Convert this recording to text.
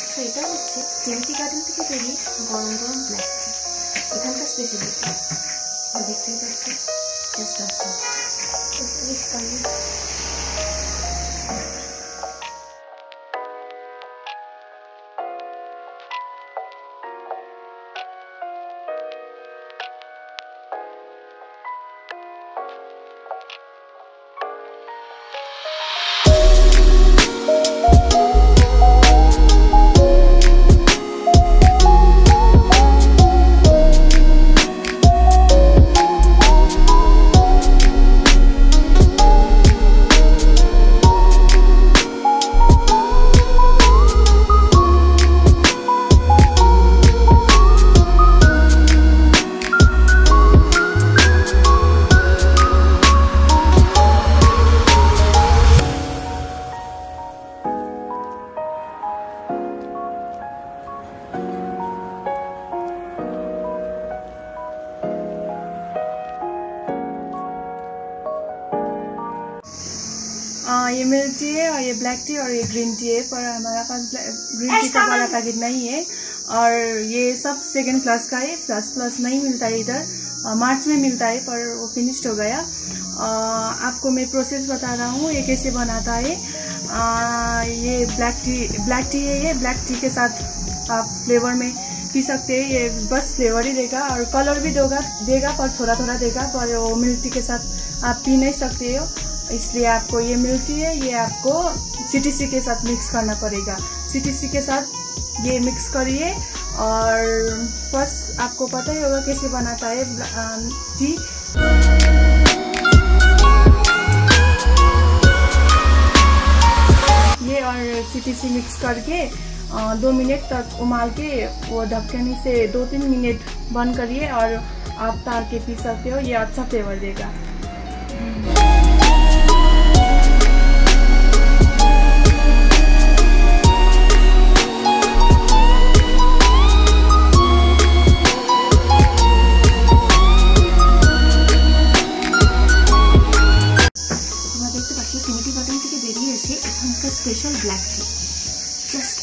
So এটা হচ্ছে Trinity garden থেকে তৈরি গরম গরম ব্ল্যাক টি। এখানকার স্পেশালিটি দেখতেই পাচ্ছি, জাস্ট অসম। ये मिल्क टी है और ये ब्लैक टी और ये ग्रीन टी है, पर हमारा पास ग्रीन टी का वाला पैकेट नहीं है। और ये सब सेकेंड क्लास का है, प्लस नहीं मिलता है इधर, मार्च में मिलता है पर वो फिनिश्ड हो गया। आपको मैं प्रोसेस बता रहा हूँ ये कैसे बनाता है। ये ब्लैक टी है, ये ब्लैक टी के साथ आप फ्लेवर में पी सकते हैं। ये बस फ्लेवर ही देगा और कलर भी देगा पर थोड़ा थोड़ा देगा, पर वो मिल्क टी के साथ आप पी नहीं सकते हो, इसलिए आपको ये मिल्क टी है, ये आपको CTC के साथ मिक्स करना पड़ेगा। CTC के साथ ये मिक्स करिए। और फर्स्ट आपको पता ही होगा कैसे बनाता है टी। ये और CTC मिक्स करके 2 मिनट तक उबाल के वो ढक्कनी से 2-3 मिनट बंद करिए और आप तार के पी सकते हो। ये अच्छा फ्लेवर देगा। ট্রিনিটি গার্ডেন থেকে বেরিয়ে এসে এখানকার স্পেশাল ব্ল্যাক টি, জাস্ট